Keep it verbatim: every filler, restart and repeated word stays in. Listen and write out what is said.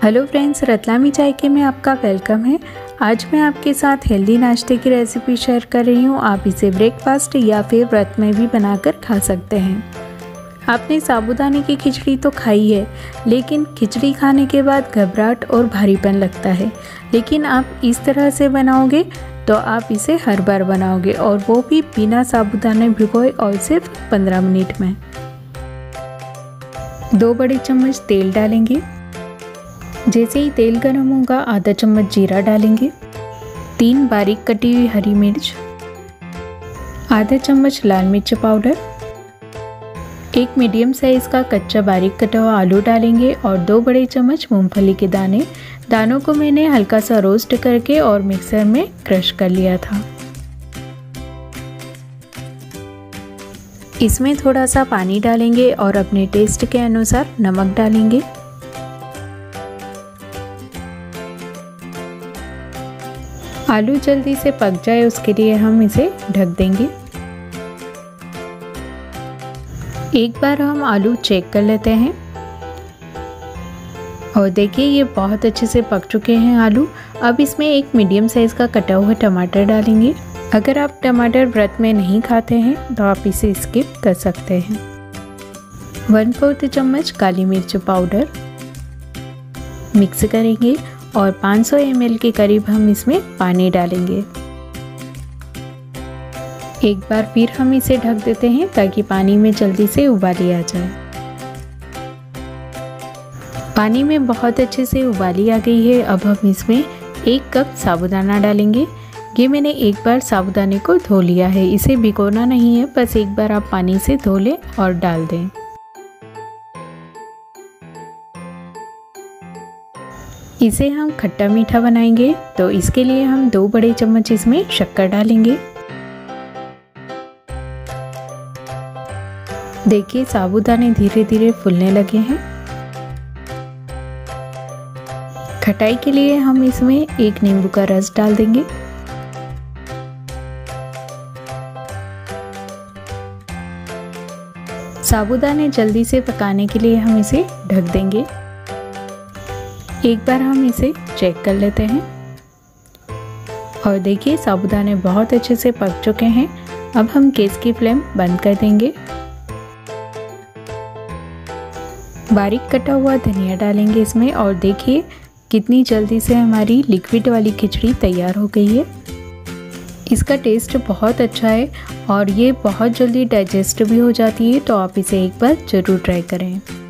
Hello friends, Ratlami चाय के में आपका वेलकम है। आज मैं आपके साथ हेल्दी नाश्ते की रेसिपी शेयर कर रही हूँ। आप इसे ब्रेकफास्ट या फिर व्रत में भी बनाकर खा सकते हैं। आपने साबूदाने की खिचड़ी तो खाई है, लेकिन खिचड़ी खाने के बाद घबराहट और भारीपन लगता है। लेकिन आप इस तरह से बनाओगे तो आप इसे हर बार बनाओगे, और वो भी बिना साबूदाने भिगोए और सिर्फ पंद्रह मिनट में। दो बड़े चम्मच तेल डालेंगे। जैसे ही तेल गर्म होगा आधा चम्मच जीरा डालेंगे। तीन बारीक कटी हुई हरी मिर्च, आधा चम्मच लाल मिर्च पाउडर, एक मीडियम साइज़ का कच्चा बारीक कटा हुआ आलू डालेंगे और दो बड़े चम्मच मूंगफली के दाने। दानों को मैंने हल्का सा रोस्ट करके और मिक्सर में क्रश कर लिया था। इसमें थोड़ा सा पानी डालेंगे और अपने टेस्ट के अनुसार नमक डालेंगे। आलू जल्दी से पक जाए उसके लिए हम इसे ढक देंगे। एक बार हम आलू चेक कर लेते हैं और देखिए ये बहुत अच्छे से पक चुके हैं आलू। अब इसमें एक मीडियम साइज़ का कटा हुआ टमाटर डालेंगे। अगर आप टमाटर व्रत में नहीं खाते हैं तो आप इसे स्किप कर सकते हैं। वन फोर्थ चम्मच काली मिर्च पाउडर मिक्स करेंगे और पाँच सौ एम एल के करीब हम इसमें पानी डालेंगे। एक बार फिर हम इसे ढक देते हैं ताकि पानी में जल्दी से उबाली आ जाए। पानी में बहुत अच्छे से उबाली आ गई है। अब हम इसमें एक कप साबूदाना डालेंगे। ये मैंने एक बार साबूदाने को धो लिया है, इसे भिगोना नहीं है, बस एक बार आप पानी से धो लें और डाल दें। इसे हम खट्टा मीठा बनाएंगे तो इसके लिए हम दो बड़े चम्मच इसमें शक्कर डालेंगे। देखिए साबूदाने धीरे धीरे फूलने लगे हैं। खटाई के लिए हम इसमें एक नींबू का रस डाल देंगे। साबूदाने जल्दी से पकाने के लिए हम इसे ढक देंगे। एक बार हम इसे चेक कर लेते हैं और देखिए साबूदाने बहुत अच्छे से पक चुके हैं। अब हम गैस की फ्लेम बंद कर देंगे। बारीक कटा हुआ धनिया डालेंगे इसमें और देखिए कितनी जल्दी से हमारी लिक्विड वाली खिचड़ी तैयार हो गई है। इसका टेस्ट बहुत अच्छा है और ये बहुत जल्दी डाइजेस्ट भी हो जाती है, तो आप इसे एक बार ज़रूर ट्राई करें।